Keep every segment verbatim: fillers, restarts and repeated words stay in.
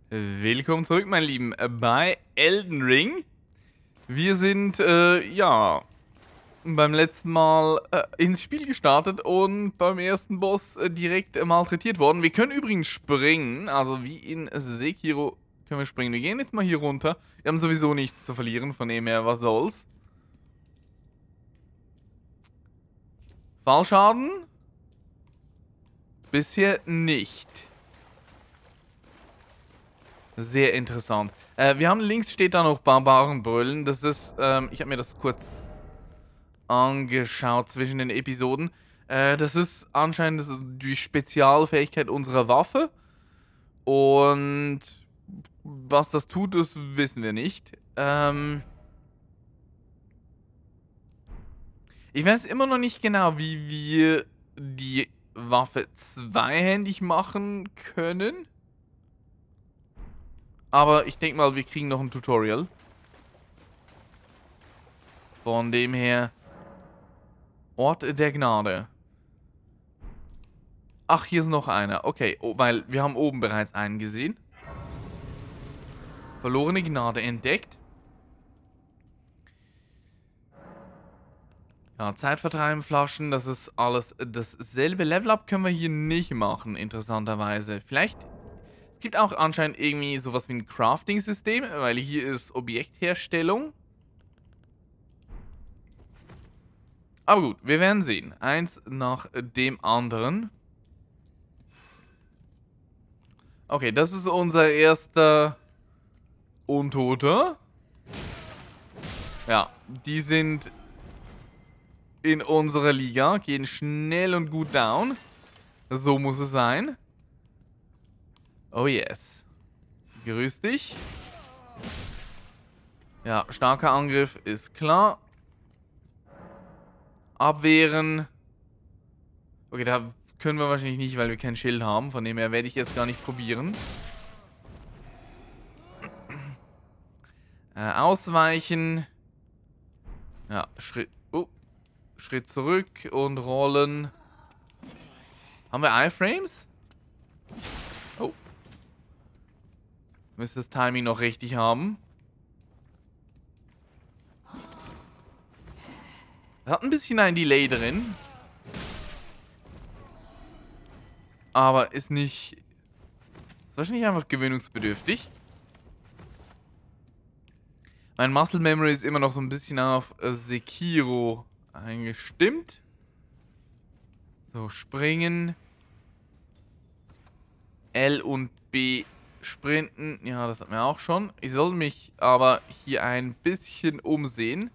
Willkommen zurück, mein Lieben, bei Elden Ring. Wir sind, äh, ja, beim letzten Mal äh, ins Spiel gestartet und beim ersten Boss äh, direkt äh, malträtiert worden. Wir können übrigens springen, also wie in Sekiro können wir springen. Wir gehen jetzt mal hier runter. Wir haben sowieso nichts zu verlieren, von dem her, was soll's. Fallschaden? Bisher nicht. Sehr interessant. Äh, wir haben links steht da noch Barbarenbrüllen. Das ist, ähm, ich habe mir das kurz angeschaut zwischen den Episoden. Äh, das ist anscheinend das ist die Spezialfähigkeit unserer Waffe. Und was das tut, das wissen wir nicht. Ähm ich weiß immer noch nicht genau, wie wir die Waffe zweihändig machen können. Aber ich denke mal, wir kriegen noch ein Tutorial. Von dem her... Ort der Gnade. Ach, hier ist noch einer. Okay, oh, weil wir haben oben bereits einen gesehen. Verlorene Gnade entdeckt. Ja, Zeitvertreibenflaschen, das ist alles dasselbe. Level-Up können wir hier nicht machen, interessanterweise. Vielleicht... Es gibt auch anscheinend irgendwie sowas wie ein Crafting-System, weil hier ist Objektherstellung. Aber gut, wir werden sehen. Eins nach dem anderen. Okay, das ist unser erster Untoter. Ja, die sind in unserer Liga, gehen schnell und gut down. So muss es sein. Oh yes. Grüß dich. Ja, starker Angriff ist klar. Abwehren. Okay, da können wir wahrscheinlich nicht, weil wir kein Schild haben. Von dem her werde ich jetzt gar nicht probieren. Äh, ausweichen. Ja, Schritt. Oh, Schritt zurück und rollen. Haben wir Iframes? Oh. Müsste das Timing noch richtig haben. Hat ein bisschen ein Delay drin. Aber ist nicht... Ist wahrscheinlich einfach gewöhnungsbedürftig. Mein Muscle Memory ist immer noch so ein bisschen auf Sekiro eingestimmt. So, springen. L und B sprinten. Ja, das hatten wir auch schon. Ich soll mich aber hier ein bisschen umsehen.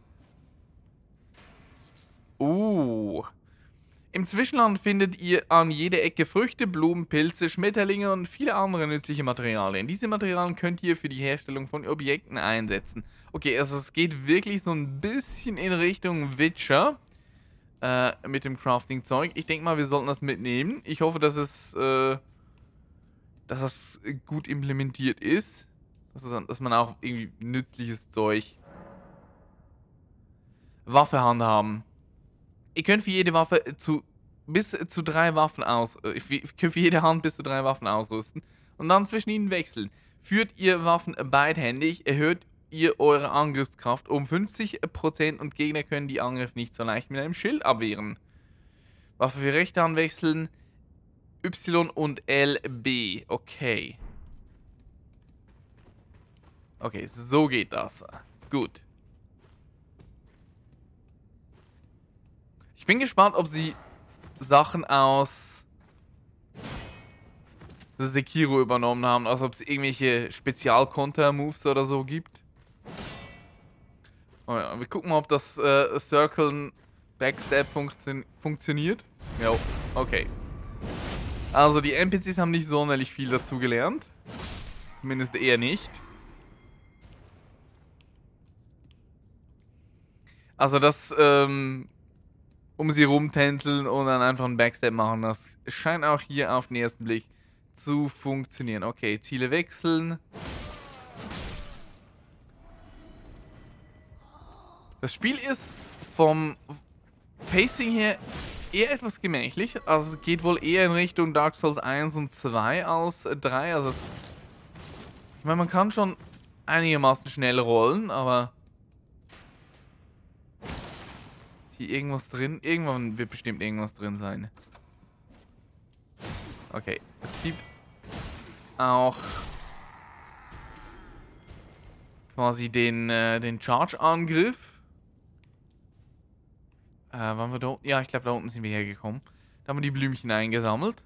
Uh. Im Zwischenland findet ihr an jeder Ecke Früchte, Blumen, Pilze, Schmetterlinge und viele andere nützliche Materialien. Diese Materialien könnt ihr für die Herstellung von Objekten einsetzen. Okay, also es geht wirklich so ein bisschen in Richtung Witcher äh, mit dem Crafting-Zeug. Ich denke mal, wir sollten das mitnehmen. Ich hoffe, dass es, äh, dass das gut implementiert ist. Dass, es, dass man auch irgendwie nützliches Zeug... Waffe handhaben. Ihr könnt für jede Waffe zu bis zu drei Waffen aus, äh, ihr könnt für jede Hand bis zu drei Waffen ausrüsten und dann zwischen ihnen wechseln. Führt ihr Waffen beidhändig, erhöht ihr eure Angriffskraft um fünfzig Prozent und Gegner können die Angriffe nicht so leicht mit einem Schild abwehren. Waffe für rechte Hand wechseln, Y und L B. Okay. Okay, so geht das. Gut. Ich bin gespannt, ob sie Sachen aus Sekiro übernommen haben, also ob es irgendwelche Spezial-Konter-Moves oder so gibt. Oh ja, wir gucken mal, ob das äh, Circle Backstab funktio funktioniert. Ja, okay. Also die N P Cs haben nicht sonderlich viel dazu gelernt. Zumindest eher nicht. Also das, ähm... um sie rumtänzeln und dann einfach einen Backstep machen. Das scheint auch hier auf den ersten Blick zu funktionieren. Okay, Ziele wechseln. Das Spiel ist vom Pacing her eher etwas gemächlich. Also es geht wohl eher in Richtung Dark Souls eins und zwei als drei. Also es Ich meine, man kann schon einigermaßen schnell rollen, aber... Ist hier irgendwas drin? Irgendwann wird bestimmt irgendwas drin sein. Okay. Es gibt auch quasi den, äh, den Charge-Angriff. Äh, waren wir da unten? Ja, ich glaube, da unten sind wir hergekommen. Da haben wir die Blümchen eingesammelt.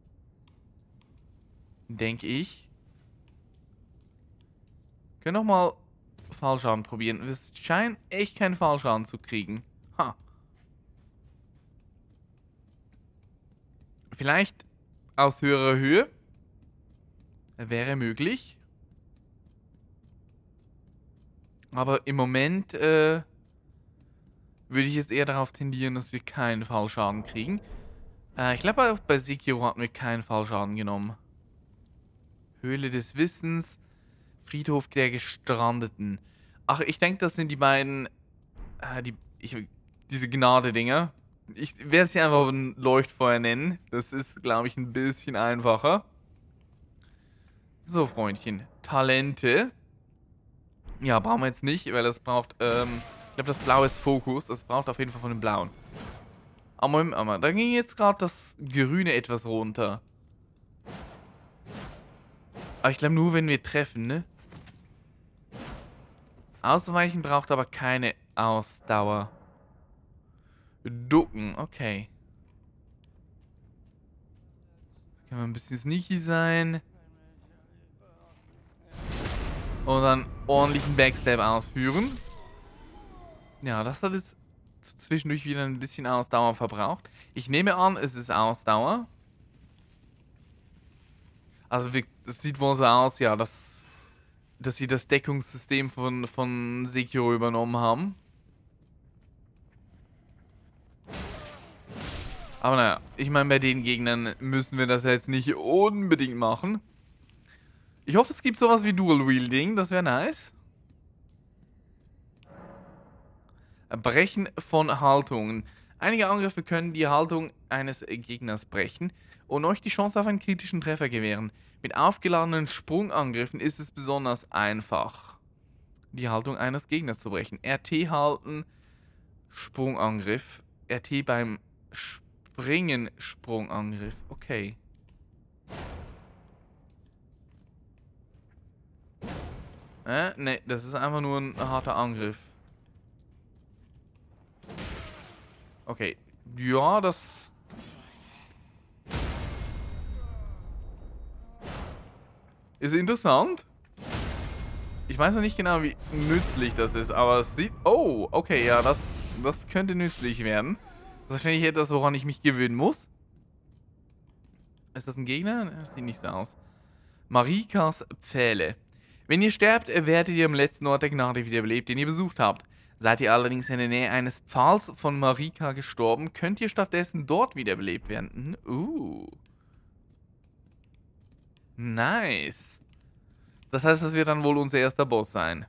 Denke ich. Können noch mal Fallschaden probieren. Es scheint echt keinen Fallschaden zu kriegen. Ha. Vielleicht aus höherer Höhe. Wäre möglich. Aber im Moment äh, würde ich jetzt eher darauf tendieren, dass wir keinen Fallschaden kriegen. Äh, ich glaube, auch bei Sekiro hatten wir keinen Fallschaden genommen. Höhle des Wissens. Friedhof der Gestrandeten. Ach, ich denke, das sind die beiden... Äh, die, ich, diese Gnade-Dinger. Ich werde sie einfach ein Leuchtfeuer nennen. Das ist, glaube ich, ein bisschen einfacher. So, Freundchen. Talente. Ja, brauchen wir jetzt nicht, weil das braucht, ähm, ich glaube, das Blaue ist Fokus. Das braucht auf jeden Fall von dem Blauen. Aber, aber da ging jetzt gerade das Grüne etwas runter. Aber ich glaube nur, wenn wir treffen, ne? Ausweichen braucht aber keine Ausdauer. Ducken, okay. Kann man ein bisschen sneaky sein. Und dann ordentlichen Backstab ausführen. Ja, das hat jetzt zwischendurch wieder ein bisschen Ausdauer verbraucht. Ich nehme an, es ist Ausdauer. Also, es sieht wohl so aus, ja, dass, dass sie das Deckungssystem von, von Sekiro übernommen haben. Aber naja, ich meine, bei den Gegnern müssen wir das jetzt nicht unbedingt machen. Ich hoffe, es gibt sowas wie Dual-Wielding, das wäre nice. Brechen von Haltungen. Einige Angriffe können die Haltung eines Gegners brechen und euch die Chance auf einen kritischen Treffer gewähren. Mit aufgeladenen Sprungangriffen ist es besonders einfach, die Haltung eines Gegners zu brechen. R T halten, Sprungangriff. R T beim Springen, Sprungangriff. Okay. Äh, ne, das ist einfach nur ein harter Angriff. Okay. Ja, das... ist interessant. Ich weiß noch nicht genau, wie nützlich das ist, aber es sieht... Oh, okay, ja, das, das könnte nützlich werden. Das ist wahrscheinlich etwas, woran ich mich gewöhnen muss. Ist das ein Gegner? Das sieht nicht so aus. Marikas Pfähle. Wenn ihr sterbt, werdet ihr am letzten Ort der Gnade wiederbelebt, den ihr besucht habt. Seid ihr allerdings in der Nähe eines Pfahls von Marika gestorben, könnt ihr stattdessen dort wiederbelebt werden. Uh. Nice. Das heißt, das wird dann wohl unser erster Boss sein.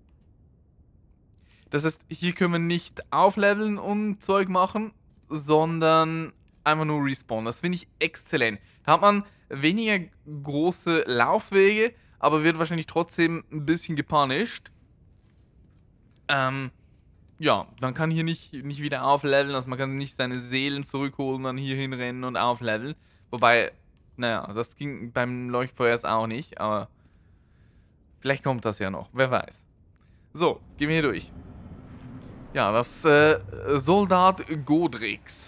Das heißt, hier können wir nicht aufleveln und Zeug machen, sondern einfach nur respawnen. Das finde ich exzellent. Da hat man weniger große Laufwege, aber wird wahrscheinlich trotzdem ein bisschen gepunished. Ähm, ja, man kann hier nicht, nicht wieder aufleveln, also man kann nicht seine Seelen zurückholen, dann hier hinrennen und aufleveln. Wobei, naja, das ging beim Leuchtfeuer jetzt auch nicht, aber vielleicht kommt das ja noch, wer weiß. So, gehen wir hier durch. Ja, das äh, Soldat Godrix.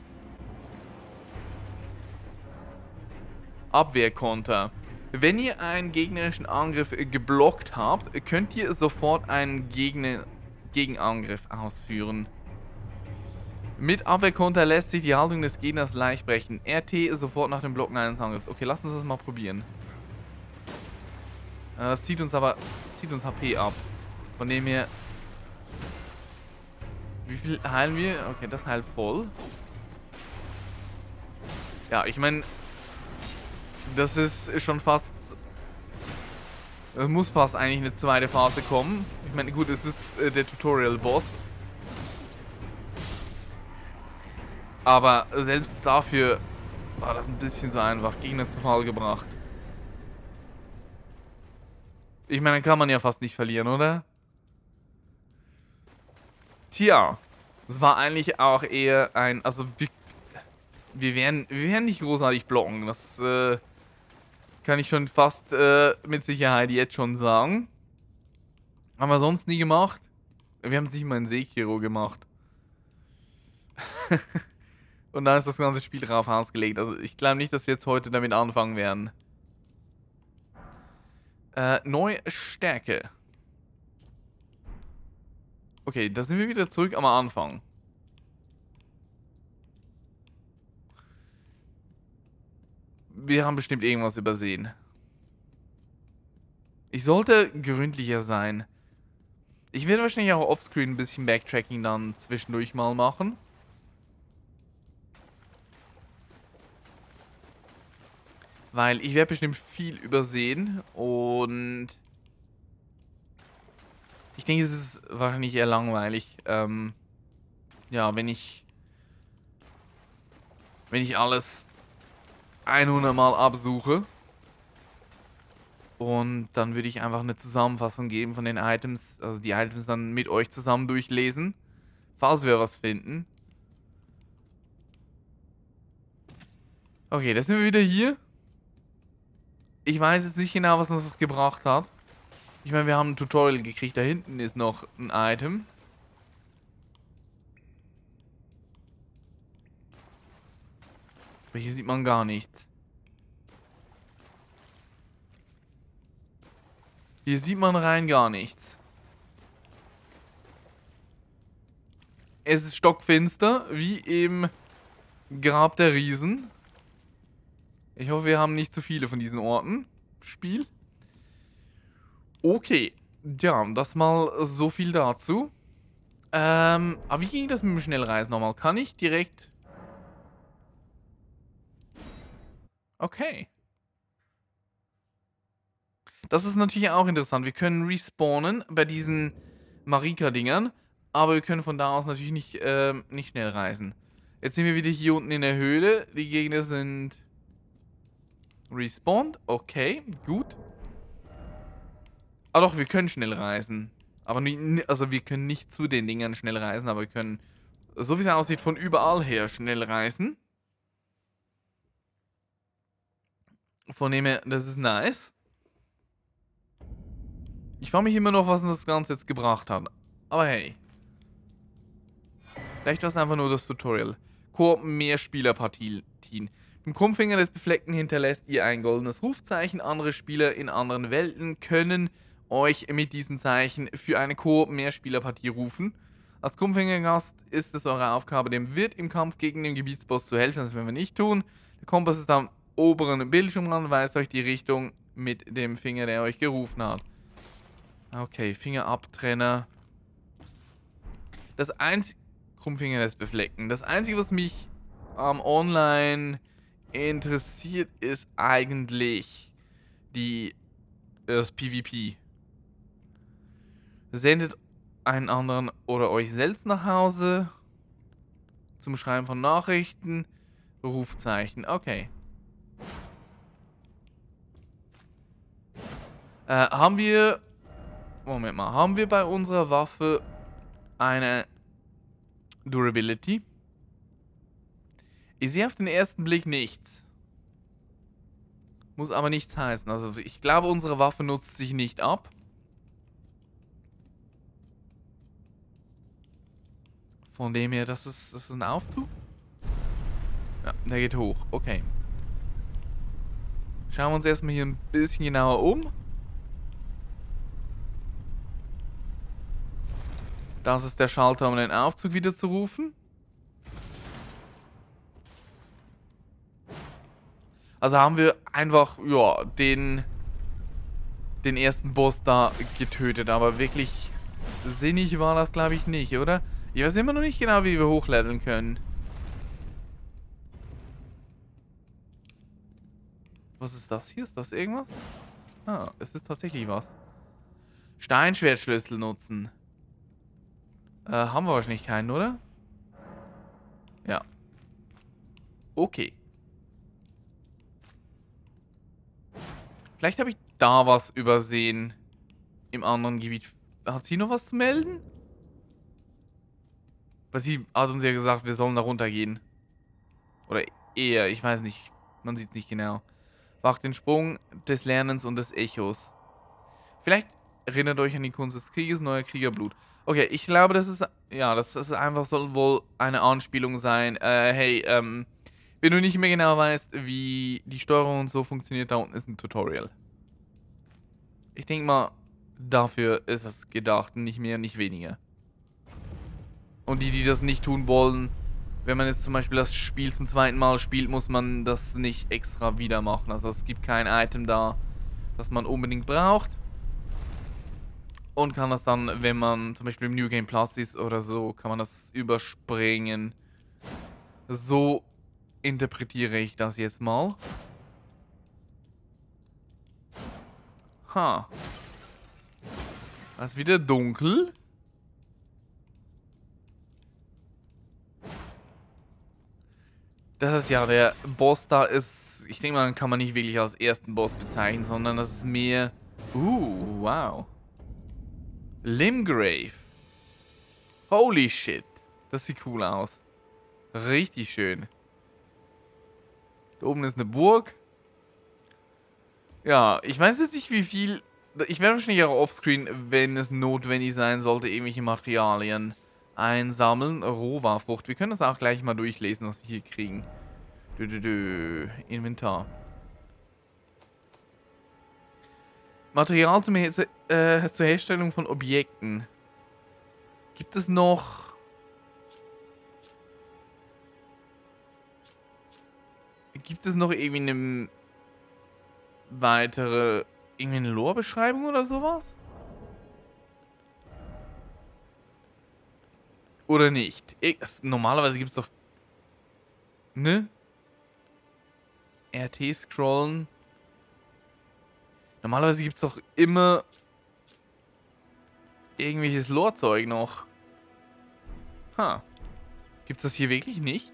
Abwehrkonter. Wenn ihr einen gegnerischen Angriff geblockt habt, könnt ihr sofort einen Gegner Gegenangriff ausführen. Mit Abwehrkonter lässt sich die Haltung des Gegners leicht brechen. R T sofort nach dem Blocken eines Angriffs. Okay, lass uns das mal probieren. Das zieht uns aber, das zieht uns H P ab. Von dem her... Wie viel heilen wir? Okay, das heilt voll. Ja, ich meine... Das ist schon fast... Es muss fast eigentlich eine zweite Phase kommen. Ich meine, gut, es ist äh, der Tutorial-Boss. Aber selbst dafür war das ein bisschen so einfach. Gegner zu Fall gebracht. Ich meine, kann man ja fast nicht verlieren, oder? Tja. Das war eigentlich auch eher ein... Also, wir, wir, werden, wir werden nicht großartig blocken. Das äh, kann ich schon fast äh, mit Sicherheit jetzt schon sagen. Haben wir sonst nie gemacht. Wir haben es nicht mal in Sekiro gemacht. Und da ist das ganze Spiel drauf ausgelegt. Also ich glaube nicht, dass wir jetzt heute damit anfangen werden. Äh, neue Stärke. Okay, da sind wir wieder zurück am Anfang. Wir haben bestimmt irgendwas übersehen. Ich sollte gründlicher sein. Ich werde wahrscheinlich auch offscreen ein bisschen Backtracking dann zwischendurch mal machen. Weil ich werde bestimmt viel übersehen und ich denke, es ist wahrscheinlich eher langweilig. Ähm, ja, wenn ich wenn ich alles hundert Mal absuche und dann würde ich einfach eine Zusammenfassung geben von den Items, also die Items dann mit euch zusammen durchlesen, falls wir was finden. Okay, da sind wir wieder hier. Ich weiß jetzt nicht genau, was uns das gebracht hat. Ich meine, wir haben ein Tutorial gekriegt. Da hinten ist noch ein Item. Aber hier sieht man gar nichts. Hier sieht man rein gar nichts. Es ist stockfinster, wie im Grab der Riesen. Ich hoffe, wir haben nicht zu viele von diesen Orten. Spiel. Okay. Ja, das mal so viel dazu. Ähm, aber wie ging das mit dem Schnellreisen nochmal? Kann ich direkt... Okay. Das ist natürlich auch interessant. Wir können respawnen bei diesen Marika-Dingern, aber wir können von da aus natürlich nicht, ähm, nicht schnell reisen. Jetzt sind wir wieder hier unten in der Höhle. Die Gegner sind respawned. Okay, gut. Ah doch, wir können schnell reisen. Aber nie, also wir können nicht zu den Dingern schnell reisen, aber wir können, so wie es aussieht, von überall her schnell reisen. Von dem her, das ist nice. Ich frage mich immer noch, was uns das Ganze jetzt gebracht hat. Aber hey. Vielleicht war es einfach nur das Tutorial. Koop Mehrspielerpartien. Im Krummfinger des Befleckten hinterlässt ihr ein goldenes Rufzeichen. Andere Spieler in anderen Welten können euch mit diesen Zeichen für eine Koop Mehrspielerpartie rufen. Als Krummfingergast ist es eure Aufgabe, dem Wirt im Kampf gegen den Gebietsboss zu helfen. Das werden wir nicht tun. Der Kompass ist am oberen Bildschirmrand, weist euch die Richtung mit dem Finger, der euch gerufen hat. Okay, Fingerabtrenner. Das einzige... Krummfinger des Befleckten. Das einzige, was mich am ähm, Online interessiert, ist eigentlich die... das PvP. Sendet einen anderen oder euch selbst nach Hause. Zum Schreiben von Nachrichten. Rufzeichen. Okay. Äh, haben wir... Moment mal. Haben wir bei unserer Waffe eine Durability? Ich sehe auf den ersten Blick nichts. Muss aber nichts heißen. Also ich glaube, unsere Waffe nutzt sich nicht ab. Von dem her, das ist, das ist ein Aufzug? Ja, der geht hoch. Okay. Schauen wir uns erstmal hier ein bisschen genauer um. Das ist der Schalter, um den Aufzug wieder zu rufen. Also haben wir einfach, ja, den, den ersten Boss da getötet. Aber wirklich sinnig war das, glaube ich, nicht, oder? Ich weiß immer noch nicht genau, wie wir hochleveln können. Was ist das hier? Ist das irgendwas? Ah, es ist tatsächlich was. Steinschwertschlüssel nutzen. Äh, haben wir wahrscheinlich keinen, oder? Ja. Okay. Vielleicht habe ich da was übersehen. im anderen Gebiet. Hat sie noch was zu melden? Weil sie hat uns ja gesagt, wir sollen da runtergehen. Oder eher, ich weiß nicht. Man sieht es nicht genau. Wacht den Sprung des Lernens und des Echos. Vielleicht erinnert euch an die Kunst des Krieges, neuer Kriegerblut. Okay, ich glaube, das ist, ja, das ist einfach, soll wohl eine Anspielung sein. Äh, hey, ähm, wenn du nicht mehr genau weißt, wie die Steuerung und so funktioniert, da unten ist ein Tutorial. Ich denke mal, dafür ist es gedacht, nicht mehr, nicht weniger. Und die, die das nicht tun wollen, wenn man jetzt zum Beispiel das Spiel zum zweiten Mal spielt, muss man das nicht extra wieder machen. Also es gibt kein Item da, das man unbedingt braucht. Und kann das dann, wenn man zum Beispiel im New Game Plus ist oder so, kann man das überspringen. So interpretiere ich das jetzt mal. Ha. Es ist wieder dunkel. Das ist ja der Boss da ist, ich denke mal, kann man nicht wirklich als ersten Boss bezeichnen, sondern das ist mehr... Uh, wow. Limgrave. Holy shit. Das sieht cool aus. Richtig schön. Da oben ist eine Burg. Ja, ich weiß jetzt nicht wie viel... Ich werde wahrscheinlich auch offscreen, wenn es notwendig sein sollte, irgendwelche Materialien einsammeln. Rohwarfrucht. Wir können das auch gleich mal durchlesen, was wir hier kriegen. Dö, dö, dö. Inventar. Material zum Her äh, zur Herstellung von Objekten. Gibt es noch... Gibt es noch irgendwie eine weitere... Irgendwie eine Lore-Beschreibung oder sowas? Oder nicht? Es, normalerweise gibt es doch... Ne? R T scrollen. Normalerweise gibt es doch immer... irgendwelches Lore-Zeug noch. Ha. Gibt es das hier wirklich nicht?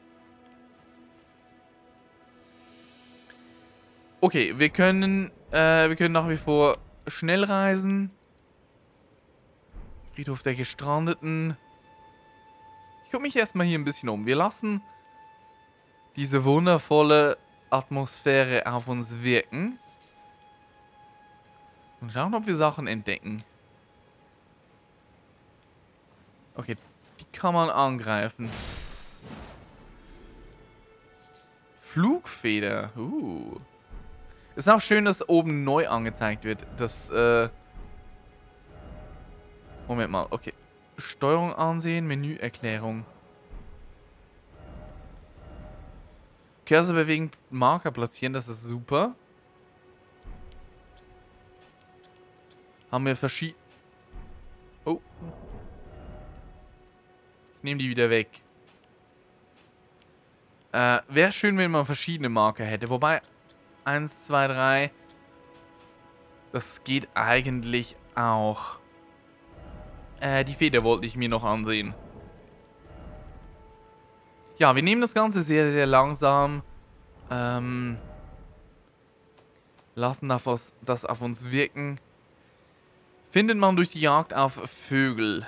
Okay, wir können... Äh, wir können nach wie vor schnell reisen. Friedhof der Gestrandeten. Ich gucke mich erstmal hier ein bisschen um. Wir lassen diese wundervolle Atmosphäre auf uns wirken. Und schauen, ob wir Sachen entdecken. Okay, die kann man angreifen. Flugfeder. Uh. Ist auch schön, dass oben neu angezeigt wird. Das, äh... Moment mal, okay. Steuerung ansehen, Menüerklärung. Cursor bewegen, Marker platzieren, das ist super. Haben wir verschiedene... Oh. Ich nehme die wieder weg. Äh, wäre schön, wenn man verschiedene Marker hätte. Wobei... Eins, zwei, drei. Das geht eigentlich auch. Äh, die Feder wollte ich mir noch ansehen. Ja, wir nehmen das Ganze sehr, sehr langsam. Ähm, lassen das, das auf uns wirken. Findet man durch die Jagd auf Vögel.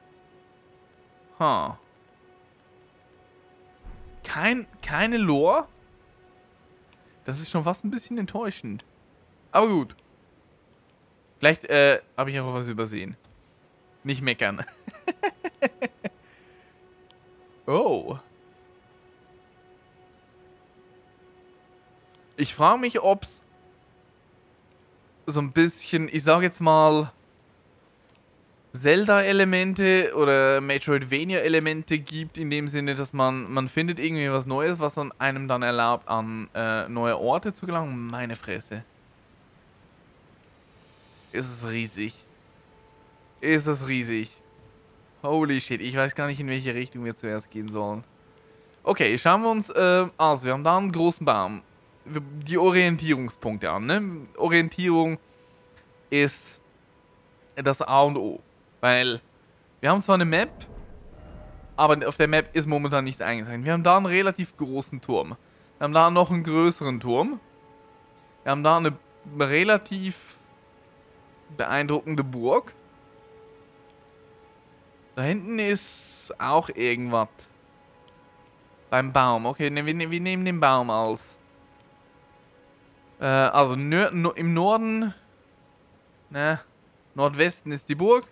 Ha. Kein, keine Lore? Das ist schon fast ein bisschen enttäuschend. Aber gut. Vielleicht äh, habe ich auch was übersehen. Nicht meckern. Oh. Ich frage mich, ob es so ein bisschen, ich sage jetzt mal, Zelda-Elemente oder Metroidvania-Elemente gibt, in dem Sinne, dass man, man findet irgendwie was Neues, was dann einem dann erlaubt, an äh, neue Orte zu gelangen. Meine Fresse. Ist es riesig. Ist es riesig. Holy shit, ich weiß gar nicht, in welche Richtung wir zuerst gehen sollen. Okay, schauen wir uns, äh, also wir haben da einen großen Baum. Die Orientierungspunkte an, ne? Orientierung ist das A und O. Weil wir haben zwar eine Map, aber auf der Map ist momentan nichts eingezeichnet. Wir haben da einen relativ großen Turm. Wir haben da noch einen größeren Turm. Wir haben da eine relativ beeindruckende Burg. Da hinten ist auch irgendwas. Beim Baum. Okay, ne, wir, ne, wir nehmen den Baum als. Äh, also nör, no, im Norden. Ne, Nordwesten ist die Burg.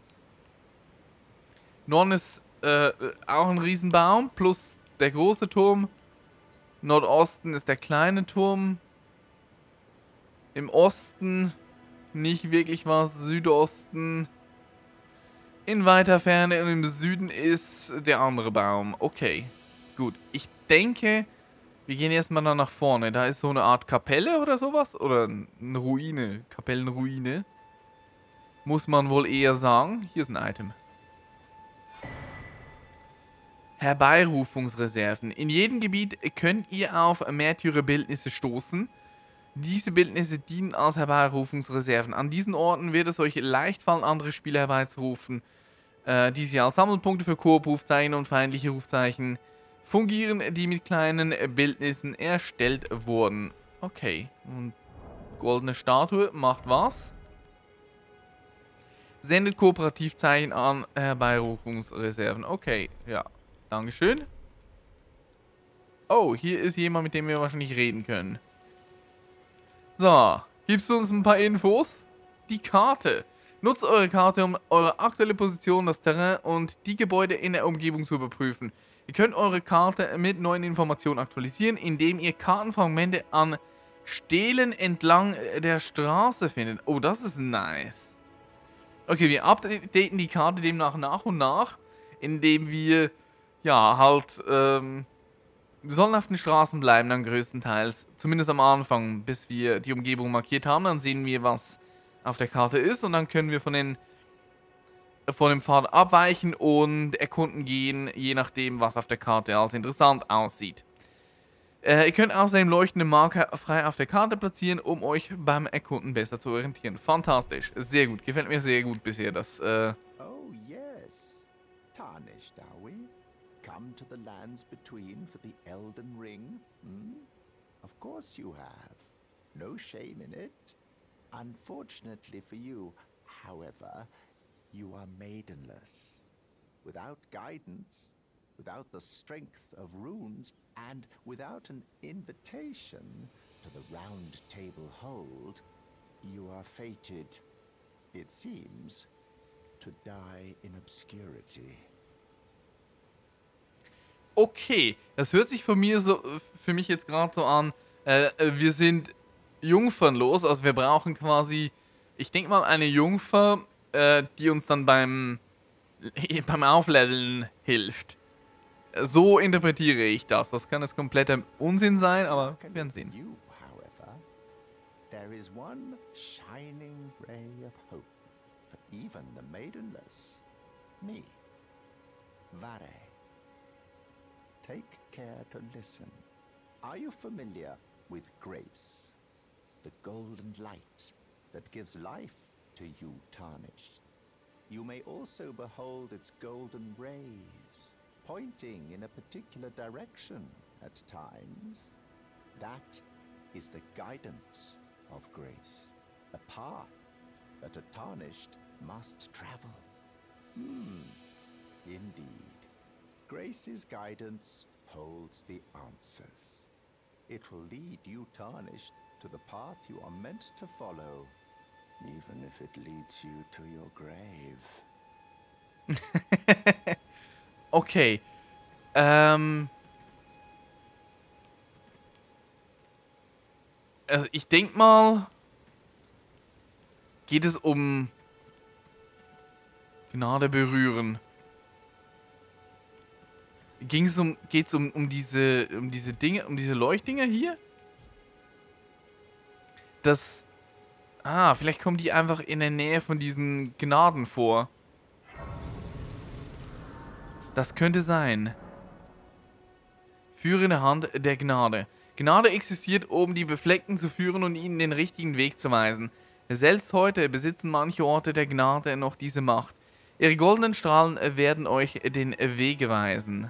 Norden ist äh, auch ein Riesenbaum. Plus der große Turm. Nordosten ist der kleine Turm. Im Osten nicht wirklich was. Südosten. In weiter Ferne und im Süden ist der andere Baum. Okay, gut. Ich denke, wir gehen erstmal da nach vorne. Da ist so eine Art Kapelle oder sowas. Oder eine Ruine. Kapellenruine. Muss man wohl eher sagen. Hier ist ein Item. Herbeirufungsreserven. In jedem Gebiet könnt ihr auf Märtyrerbildnisse stoßen. Diese Bildnisse dienen als Herbeirufungsreserven. An diesen Orten wird es euch leicht fallen, andere Spieler herbeizurufen, äh, die sie als Sammelpunkte für Koop-Rufzeichen und feindliche Rufzeichen fungieren, die mit kleinen Bildnissen erstellt wurden. Okay. Und goldene Statue macht was? Sendet Kooperativzeichen an Herbeirufungsreserven. Okay, ja. Dankeschön. Oh, hier ist jemand, mit dem wir wahrscheinlich reden können. So, gibst du uns ein paar Infos? Die Karte. Nutzt eure Karte, um eure aktuelle Position, das Terrain und die Gebäude in der Umgebung zu überprüfen. Ihr könnt eure Karte mit neuen Informationen aktualisieren, indem ihr Kartenfragmente an Stelen entlang der Straße findet. Oh, das ist nice. Okay, wir updaten die Karte demnach nach und nach, indem wir, ja, halt, ähm... wir sollen auf den Straßen bleiben dann größtenteils. Zumindest am Anfang, bis wir die Umgebung markiert haben. Dann sehen wir, was auf der Karte ist. Und dann können wir von, den, von dem Pfad abweichen und erkunden gehen, je nachdem, was auf der Karte als interessant aussieht. Äh, ihr könnt außerdem leuchtende Marker frei auf der Karte platzieren, um euch beim Erkunden besser zu orientieren. Fantastisch. Sehr gut. Gefällt mir sehr gut bisher, das... Äh oh yes. Tarnished, are we? Come to the lands between for the Elden Ring? Hmm? Of course you have. No shame in it. Unfortunately for you, however, you are maidenless. Without guidance, without the strength of runes, and without an invitation to the Round Table Hold, you are fated, it seems, to die in obscurity. Okay, das hört sich von mir so, für mich jetzt gerade so an, äh, wir sind jungfernlos, also wir brauchen quasi, ich denke mal, eine Jungfer, äh, die uns dann beim, beim Aufleveln hilft. So interpretiere ich das. Das kann jetzt kompletter Unsinn sein, aber wir werden sehen. You, however, there is one shining ray of hope for even the maidenless. Me, Vare. Take care to listen. Are you familiar with grace? The golden light that gives life to you tarnished. You may also behold its golden rays, pointing in a particular direction at times. That is the guidance of grace, a path that a tarnished must travel. Hmm, indeed. Grace's guidance holds the answers. It will lead you tarnished to the path you are meant to follow, even if it leads you to your grave. Okay. Ähm. Also ich denke mal, geht es um Gnade berühren. Ging es um, geht's um, um diese, um diese Dinge, um diese Leuchtdinger hier? Das, ah, vielleicht kommen die einfach in der Nähe von diesen Gnaden vor. Das könnte sein. Führende Hand der Gnade. Gnade existiert, um die Befleckten zu führen und ihnen den richtigen Weg zu weisen. Selbst heute besitzen manche Orte der Gnade noch diese Macht. Ihre goldenen Strahlen werden euch den Weg weisen.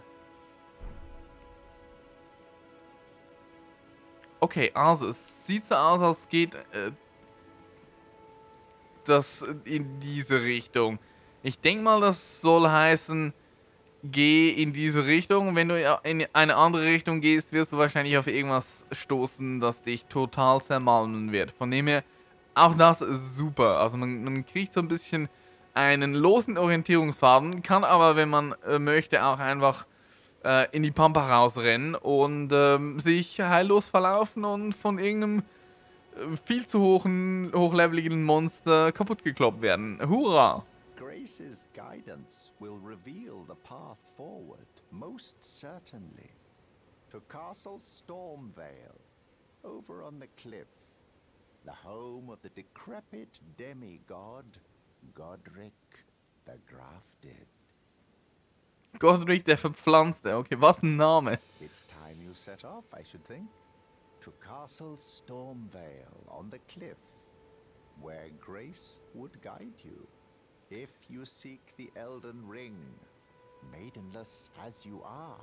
Okay, also es sieht so aus, als geht... Äh, das in diese Richtung. Ich denke mal, das soll heißen, geh in diese Richtung. Wenn du in eine andere Richtung gehst, wirst du wahrscheinlich auf irgendwas stoßen, das dich total zermalmen wird. Von dem her, auch das ist super. Also man, man kriegt so ein bisschen einen losen Orientierungsfaden, kann aber, wenn man äh, möchte, auch einfach äh, in die Pampa rausrennen und ähm, sich heillos verlaufen und von irgendeinem äh, viel zu hohen, hochleveligen Monster kaputt gekloppt werden. Hurra! Grace's guidance will reveal the path forward, most certainly. To Castle Stormvale, over on the cliff, the home of the decrepit demigod, Godric the Grafted. Godric der Verpflanzte, okay, was ein Name. It's time you set off, I should think. To Castle Stormvale on the cliff, where Grace would guide you. If you seek the Elden Ring, maidenless as you are.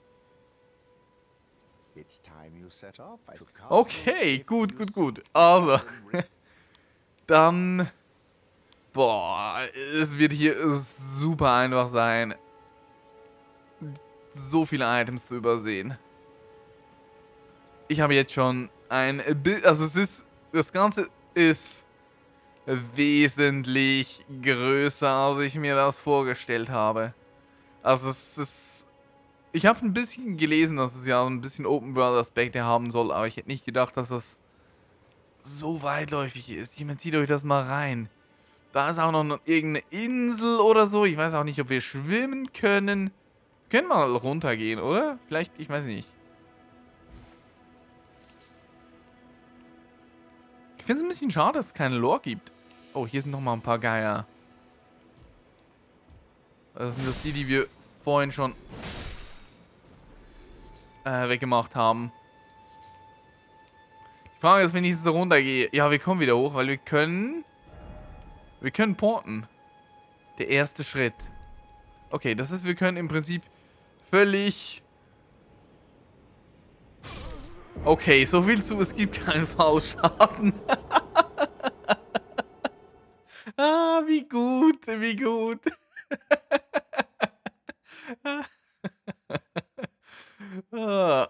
It's time you set off. To Castle Okay, if gut, you gut, seek gut. the Also, Elden Ring. dann... Boah, es wird hier super einfach sein, so viele Items zu übersehen. Ich habe jetzt schon ein Bild, also es ist, das Ganze ist wesentlich größer, als ich mir das vorgestellt habe. Also es ist, ich habe ein bisschen gelesen, dass es ja ein bisschen Open-World-Aspekte haben soll, aber ich hätte nicht gedacht, dass das so weitläufig ist. Ich meine, zieht euch das mal rein. Da ist auch noch irgendeine Insel oder so. Ich weiß auch nicht, ob wir schwimmen können. Wir können mal runtergehen, oder? Vielleicht, ich weiß nicht. Ich finde es ein bisschen schade, dass es keine Lore gibt. Oh, hier sind noch mal ein paar Geier. Das sind das die, die wir vorhin schon äh, weggemacht haben. Die Frage ist, wenn ich jetzt so runtergehe. Ja, wir kommen wieder hoch, weil wir können... Wir können porten. Der erste Schritt. Okay, das ist, wir können im Prinzip völlig... Okay, so viel zu, es gibt keinen Fallschaden. Ah, wie gut, wie gut. Ah.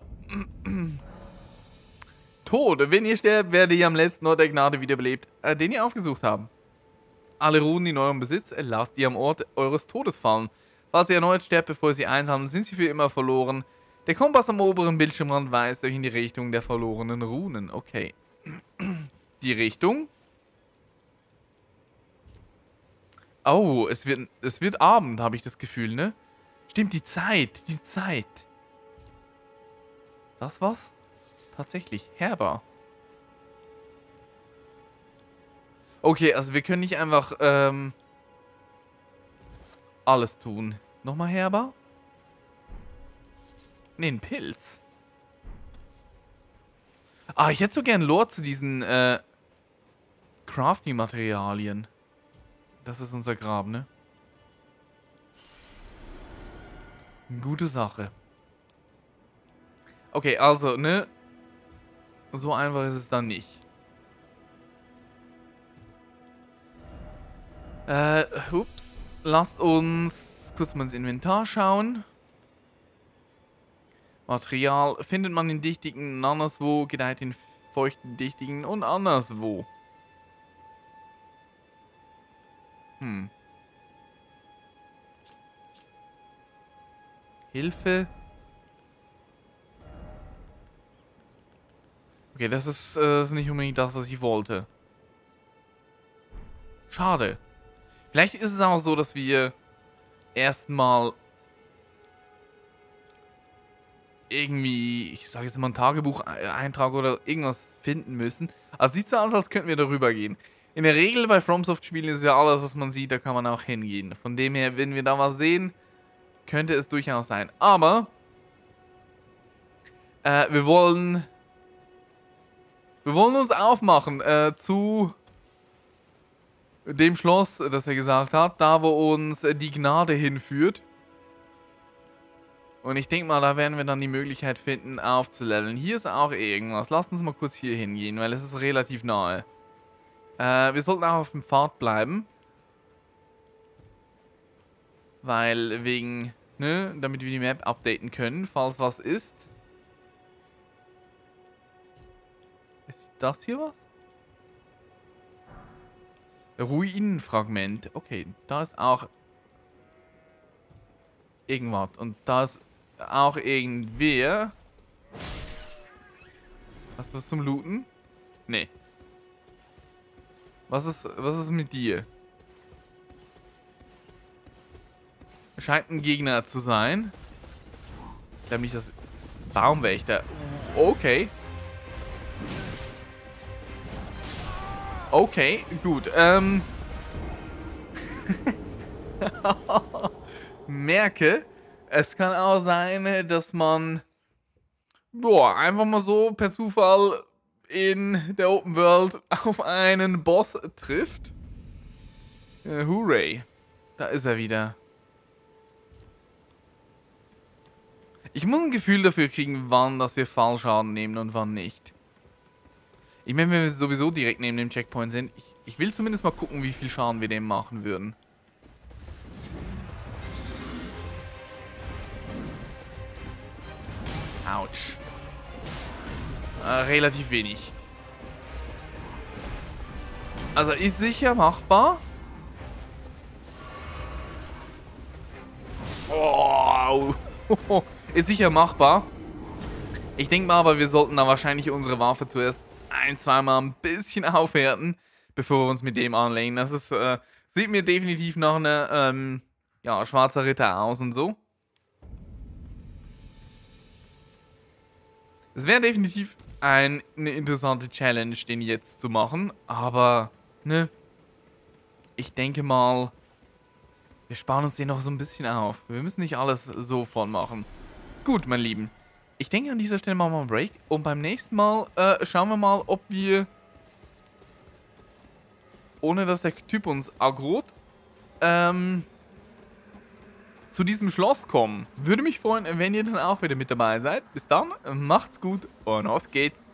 Tod. Wenn ihr sterbt, werdet ihr am letzten Ort der Gnade wiederbelebt, äh, den ihr aufgesucht habt. Alle Runen in eurem Besitz lasst ihr am Ort eures Todes fallen. Falls ihr erneut sterbt, bevor ihr sie einsammeln, sind sie für immer verloren. Der Kompass am oberen Bildschirmrand weist euch in die Richtung der verlorenen Runen. Okay. Die Richtung? Oh, es wird, es wird Abend, habe ich das Gefühl, ne? Stimmt, die Zeit, die Zeit. Ist das was? Tatsächlich, Herber. Okay, also wir können nicht einfach ähm, alles tun. Nochmal Herber? Ne, ein Pilz. Ah, ich hätte so gern Lore zu diesen äh, Crafting-Materialien. Das ist unser Grab, ne? Gute Sache. Okay, also, ne? So einfach ist es dann nicht. Äh, ups. Lasst uns kurz mal ins Inventar schauen. Material findet man in Dichtigen anderswo, gedeiht in feuchten Dichtigen und anderswo. Hm. Hilfe. Okay, das ist, äh, das ist nicht unbedingt das, was ich wollte. Schade. Vielleicht ist es auch so, dass wir erstmal irgendwie, ich sage jetzt mal, ein Tagebuch-Eintrag oder irgendwas finden müssen. Also sieht so aus, als könnten wir darüber gehen. In der Regel bei FromSoft-Spielen ist ja alles, was man sieht, da kann man auch hingehen. Von dem her, wenn wir da was sehen, könnte es durchaus sein. Aber äh, wir wollen wir wollen uns aufmachen äh, zu dem Schloss, das er gesagt hat, da wo uns die Gnade hinführt. Und ich denke mal, da werden wir dann die Möglichkeit finden, aufzuleveln. Hier ist auch irgendwas. Lasst uns mal kurz hier hingehen, weil es ist relativ nahe. Äh, wir sollten auch auf dem Pfad bleiben. Weil wegen, ne, damit wir die Map updaten können, falls was ist. Ist das hier was? Ruinenfragment. Okay, da ist auch irgendwas. Und da ist auch irgendwer. Hast du was zum Looten? Nee. Was ist, was ist mit dir? Scheint ein Gegner zu sein. Nämlich das Baumwächter. Okay. Okay, gut. Ähm. Merke, es kann auch sein, dass man boah, einfach mal so per Zufall in der Open World auf einen Boss trifft. Äh, hooray. Da ist er wieder. Ich muss ein Gefühl dafür kriegen, wann dass wir Fallschaden nehmen und wann nicht. Ich meine, wenn wir sowieso direkt neben dem Checkpoint sind, ich, ich will zumindest mal gucken, wie viel Schaden wir dem machen würden. Autsch. Äh, relativ wenig. Also ist sicher machbar. Oh, ist sicher machbar. Ich denke mal aber, wir sollten da wahrscheinlich unsere Waffe zuerst ein, zweimal ein bisschen aufwerten, bevor wir uns mit dem anlegen. Das ist, äh, sieht mir definitiv nach einer, ähm, ja, schwarzer Ritter aus und so. Es wäre definitiv ein, eine interessante Challenge, den jetzt zu machen, aber, ne, ich denke mal, wir sparen uns den noch so ein bisschen auf. Wir müssen nicht alles sofort machen. Gut, mein Lieben. Ich denke, an dieser Stelle machen wir einen Break. Und beim nächsten Mal äh, schauen wir mal, ob wir, ohne dass der Typ uns aggrot, ähm, zu diesem Schloss kommen. Würde mich freuen, wenn ihr dann auch wieder mit dabei seid. Bis dann, macht's gut und auf geht's.